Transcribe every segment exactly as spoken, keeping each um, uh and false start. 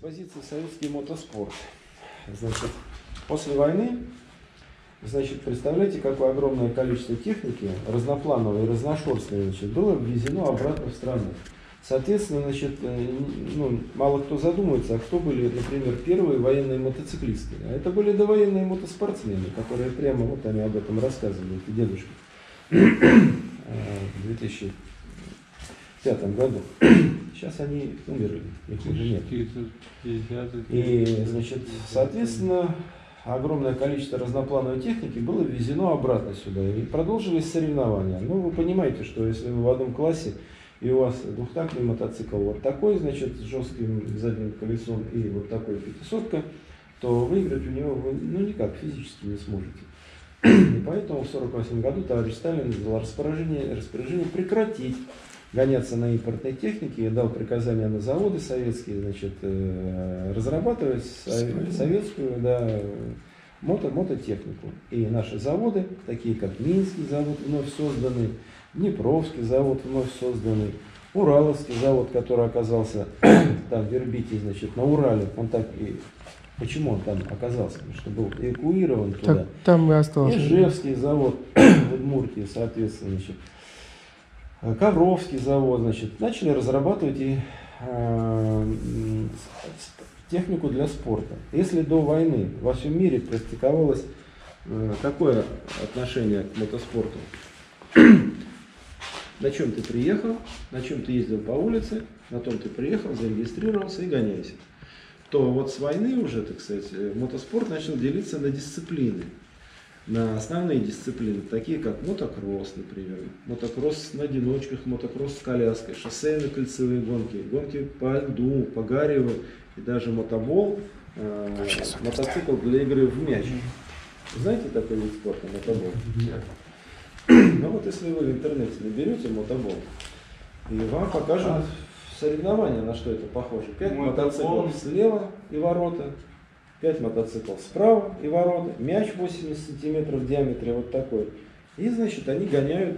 экспозиции «Советский мотоспорт». Значит, после войны, значит, представляете, какое огромное количество техники, разноплановой и разношерстной, значит, было ввезено обратно в страну. Соответственно, значит, ну, мало кто задумывается, а кто были, например, первые военные мотоциклисты. А это были довоенные мотоспортсмены, которые прямо вот они об этом рассказывали, эти дедушки, в две тысячи пятом году. Сейчас они умерли, их уже нет. И, значит, соответственно, огромное количество разноплановой техники было ввезено обратно сюда. И продолжились соревнования. Ну, вы понимаете, что если вы в одном классе, и у вас двухтактный мотоцикл вот такой, значит, с жестким задним колесом и вот такой пятисотка, то выиграть у него вы ну, никак физически не сможете. И поэтому в сорок восьмом году товарищ Сталин дал распоряжение, распоряжение прекратить гоняться на импортной технике и дал приказание на заводы советские, значит, разрабатывать советскую, да, мото, мототехнику. И наши заводы, такие как Минский завод, вновь созданный, Днепровский завод, вновь созданный, Ураловский завод, который оказался там в Вербите, значит, на Урале, он так и... Почему он там оказался? Потому что был эвакуирован туда. Так, там и остался. Ижевский завод в Удмуртии, соответственно, значит, Ковровский завод, значит, начали разрабатывать и э, технику для спорта. Если до войны во всем мире практиковалось э, какое отношение к мотоспорту? На чем ты приехал, на чем ты ездил по улице, на том ты приехал, зарегистрировался и гоняйся. То вот с войны уже, так сказать, мотоспорт начал делиться на дисциплины. На основные дисциплины, такие как мотокросс, например, мотокросс на одиночках, мотокросс с коляской, шоссейно-кольцевые гонки, гонки по льду, по гареву и даже мотобол, э, мотоцикл для игры в мяч. Знаете такой вид спорта, мотобол? Нет. Ну вот если вы в интернете наберете мотобол, и вам покажут соревнования, на что это похоже. Пять мотоциклов слева и ворота. пять мотоциклов справа и ворота, мяч восемьдесят сантиметров в диаметре, вот такой. И, значит, они гоняют.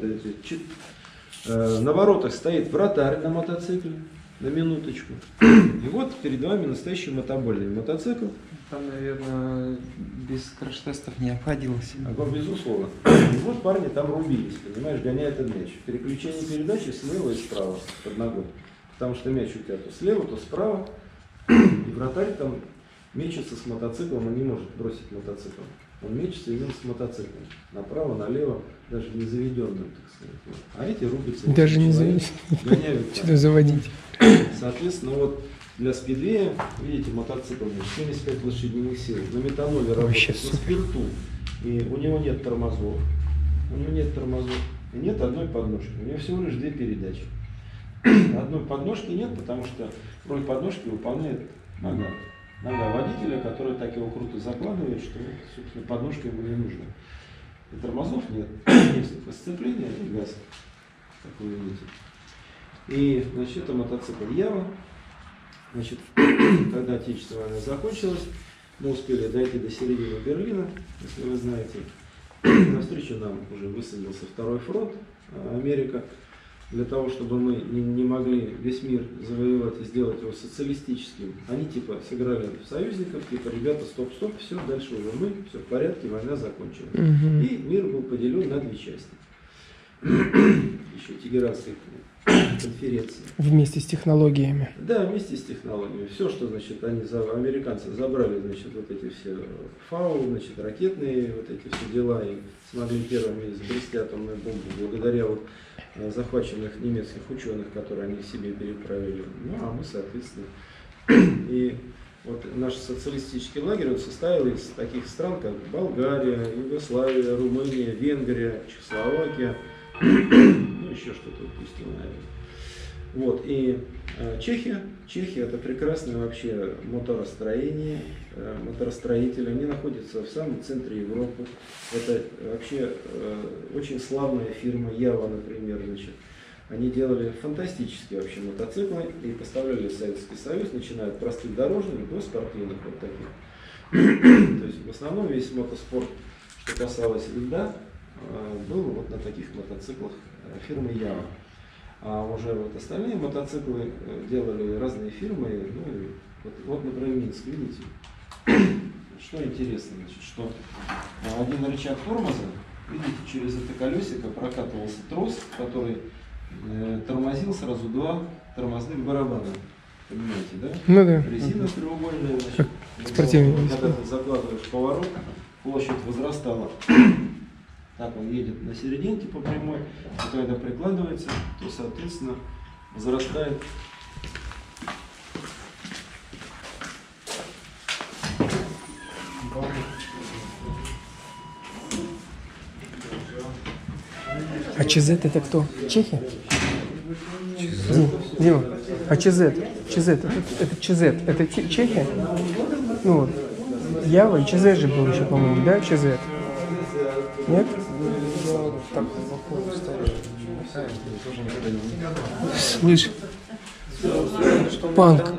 На воротах стоит вратарь на мотоцикле, на минуточку. И вот перед вами настоящий мотобольный мотоцикл. Там, наверное, без краш-тестов не обходилось. А, безусловно. И вот парни там рубились, понимаешь, гоняют этот мяч. Переключение передачи слева и справа под ногой. Потому что мяч у тебя то слева, то справа. И вратарь там мечется с мотоциклом, он не может бросить мотоцикл. Он мечется именно с мотоциклом. Направо, налево, даже не заведенным, так сказать. А эти рубятся. Даже не заведенным. Гоняют. Что заводить? Соответственно, вот для спидвея, видите, мотоцикл семьдесят пять лошадиных сил. На метаноле работает, на спирту. И у него нет тормозов. У него нет тормозов. И нет одной подножки. У него всего лишь две передачи. Одной подножки нет, потому что роль подножки выполняет нога. Нога водителя, который так его круто закладывает, что, собственно, подножка ему не нужна. И тормозов нет. Есть сцепление и газ, как вы видите. И, значит, это мотоцикл Ява. Значит, когда Отечественная война закончилась, мы успели дойти до середины Берлина, если вы знаете. Навстречу нам уже высадился второй фронт, Америка. Для того, чтобы мы не могли весь мир завоевать и сделать его социалистическим, они типа сыграли в союзников, типа, ребята, стоп, стоп, все, дальше уже мы, все в порядке, война закончилась. Угу. И мир был поделен на две части. Еще Тегеранской конференции. Вместе с технологиями. Да, вместе с технологиями. Все, что, значит, они, американцы забрали, значит, вот эти все фау, значит, ракетные вот эти все дела, и смогли первыми изобрести атомную бомбу благодаря вот захваченных немецких ученых, которые они себе переправили. Ну, а мы, соответственно, и вот наш социалистический лагерь он состоял из таких стран, как Болгария, Югославия, Румыния, Венгрия, Чехословакия, ну, еще что-то упустил, наверное. Вот, и э, Чехия. Чехия это прекрасное вообще моторостроение, э, моторостроители. Они находятся в самом центре Европы. Это вообще э, очень славная фирма Ява, например, значит. Они делали фантастические вообще мотоциклы и поставляли в Советский Союз, начиная от простых дорожных до спортивных вот таких. То есть в основном весь мотоспорт, что касалось льда, был вот на таких мотоциклах фирмы Ява. А уже вот остальные мотоциклы делали разные фирмы, ну, Вот, вот например, Минск, видите? Что интересно, значит, что один рычаг тормоза, видите, через это колесико прокатывался трос, который э, тормозил сразу два тормозных барабана. Понимаете, да? Ну да. Резина треугольная, значит, спортивный. когда ты закладываешь поворот, площадь возрастала. Так он едет на серединке по прямой, и когда прикладывается, то, соответственно, возрастает. А ЧЗ это кто? Чехи? Дима, а ЧЗ? ЧЗ, это, это ЧЗ, это Чехия? Ну вот. Ява и ЧЗ же был еще, по-моему, да, ЧЗ? Нет? Так, походу, ставишь. Слышь, панк.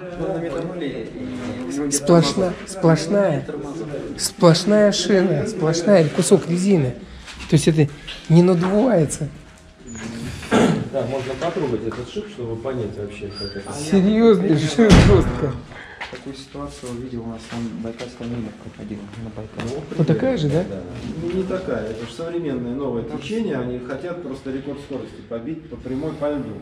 Сплошная, сплошная, сплошная шина, сплошная кусок резины. То есть это не надувается. Да, можно потрогать этот шип, чтобы понять вообще, как это. Серьезно, жестко. Такую ситуацию увидел у нас на Байкальском миле проходил на Байкале. Вот такая же, да? Да. Ну, не такая, это же современное новое течение, они хотят просто рекорд скорости побить по прямой по льду.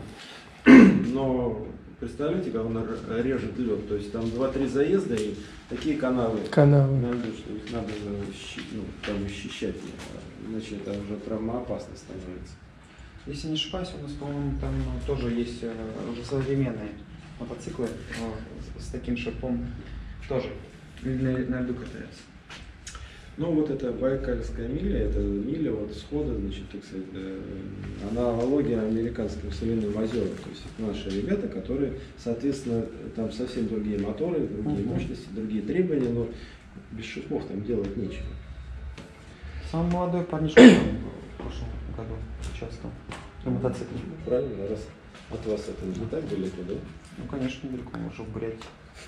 Но представляете, как он режет лед, то есть там два-три заезда и такие канавы. Канавы. На льду, что их надо ну, там защищать, иначе это уже травмоопасно становится. Если не ошибаюсь, у нас, по-моему, там тоже есть уже современные мотоциклы с таким шипом, тоже на, на льду катаются. Ну вот это Байкальская миля, это миля вот схода, значит, так сказать, она аналогия американским соленым озерам. То есть это наши ребята, которые, соответственно, там совсем другие моторы, другие uh-huh. мощности, другие требования, но без шипов там делать нечего. Самый молодой парнишка в прошлом году участвовал на мотоцикле. Правильно, раз от вас это не так далеко, да? Ну, конечно, недалеко, может, в Бурятии.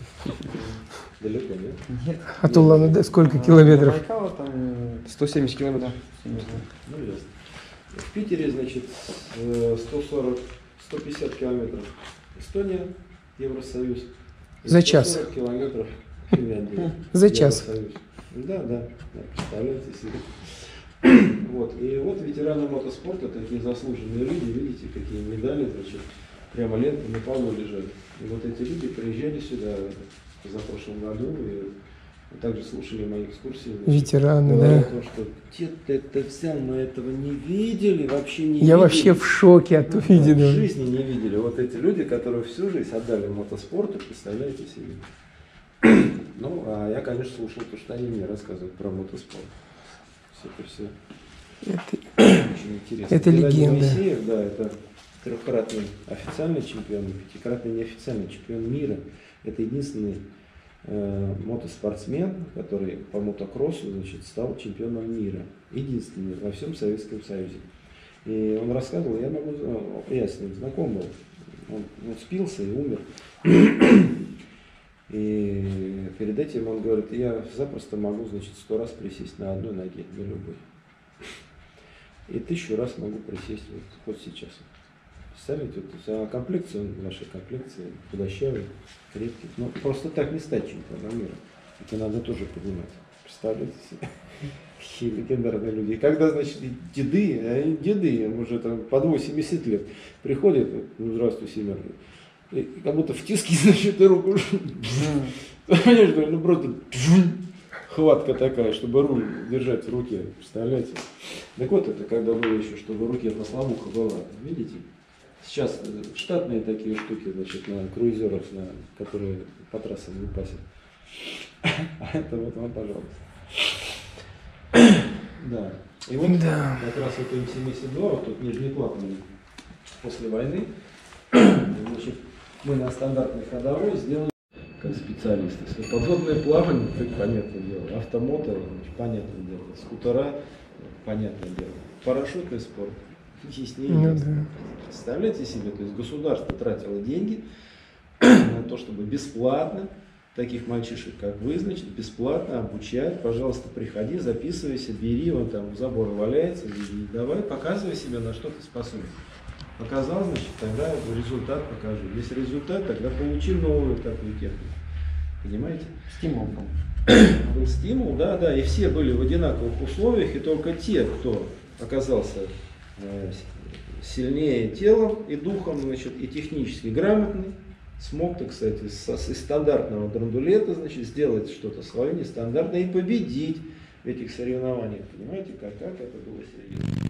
Далеко, нет? Нет. А то ладно, сколько километров? Байкала там сто семьдесят километров. Ну, ясно. В Питере, значит, сто сорок — сто пятьдесят километров Эстония, Евросоюз. За час. сто сорок километров Финляндия. За час. Евросоюз. Да, да, да, представляете себе. Вот. И вот ветераны мотоспорта, такие заслуженные люди, видите, какие медали, значит, прямо ленты на полу лежат. И вот эти люди приезжали сюда за прошлом году и также слушали мои экскурсии. Значит, ветераны, да. О том, что дед это взял, мы этого не видели, вообще не Я видели. вообще в шоке от увиденного. В жизни не видели. Вот эти люди, которые всю жизнь отдали мотоспорту, представляете себе. Ну, а я, конечно, слушал то, что они мне рассказывают про мотоспорт. Все это все это, очень интересно. это легенда. Моисеев, да, это трехкратный официальный чемпион, пятикратный неофициальный чемпион мира. Это единственный э, мотоспортсмен, который по мотокроссу, значит, стал чемпионом мира. Единственный во всем Советском Союзе. И он рассказывал, я могу, я с ним знаком был, он, он спился и умер. И перед этим он говорит, я запросто могу, значит, сто раз присесть на одной ноге, на любой. И тысячу раз могу присесть вот, хоть сейчас. Представляете, вот, а комплекция, он в вашей комплекции худощавый, крепкий. Ну, просто так не стать чемпионом мира. Это надо тоже понимать. Представляете себе? Какие легендарные люди. И когда, значит, деды, а деды, им уже там под восемьдесят лет, приходят, ну, здравствуй, Семен, и как будто в тиски, значит, и руку. Понимаешь, ну просто хватка такая, чтобы руль держать в руке, представляете? Так вот, это когда было еще, чтобы в руке послабуха была, видите? Сейчас штатные такие штуки, значит, на круизерах, на, которые по трассам не пасят. А это вот вам, пожалуйста. Да. И вот да. Как раз вот эм семьдесят два, вот тут нижнеклапанный после войны, значит, мы на стандартной ходовой сделали как специалисты. Подводное плавание, так понятное дело, автомото, понятное дело, скутера, понятное дело, парашютный спорт, яснее. Ну, да. Представляете себе, то есть государство тратило деньги на то, чтобы бесплатно таких мальчишек, как вы, значит, бесплатно обучать. Пожалуйста, приходи, записывайся, бери, он там у забора валяется, и давай, показывай себя, на что ты способен. Показал, значит, тогда результат покажу. Если результат, тогда получи новую такую технику. Понимаете? Стимул был. Был стимул, да, да, и все были в одинаковых условиях, и только те, кто оказался э, сильнее телом и духом, значит, и технически грамотный, смог, так сказать, из, из стандартного драндулета, значит, сделать что-то свое нестандартное и победить в этих соревнованиях. Понимаете, как, как это было серьезно?